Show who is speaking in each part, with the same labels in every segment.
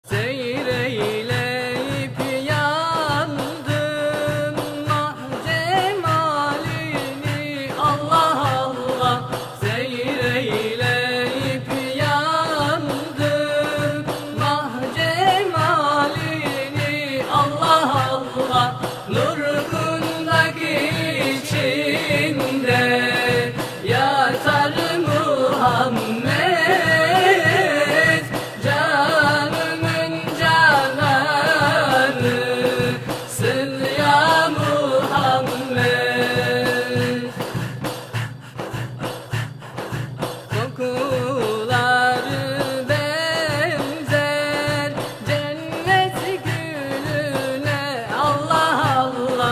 Speaker 1: Seyreyleyip yandım ah cemalini Allah Allah. Seyreyleyip yandım ah cemalini Allah Allah. Nur kundaki içinde yatar Muhammed, canımın cananısın ya Muhammed. Kokuları benzer cennet gülüne Allah Allah.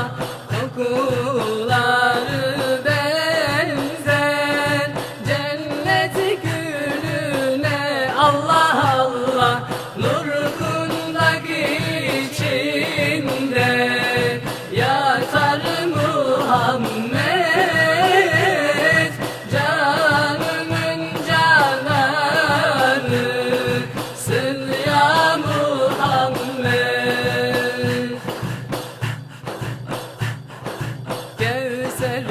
Speaker 1: Kokuları benzer cennet gülüne Allah Allah. Nur kundaki içinde yatar Muhammed, canımın cananısın ya Muhammed. Kevser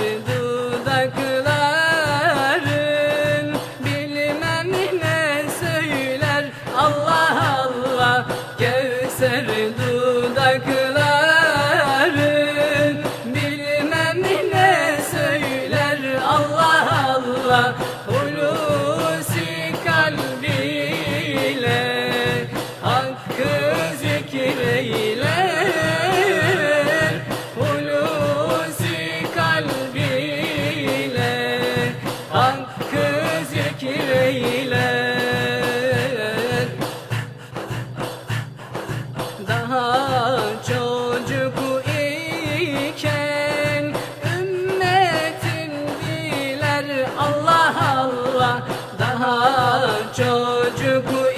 Speaker 1: dudakların bilmem ne söyler Allah Allah. Kevser dudakların bilmem ne söyler Allah Allah. Hulusi kalbiyle hakkı zikreyler. Hulusi kalbiyle hakkı zikreyler. Daha çocuk iken ümmetin diler Allah Allah. Daha çocuk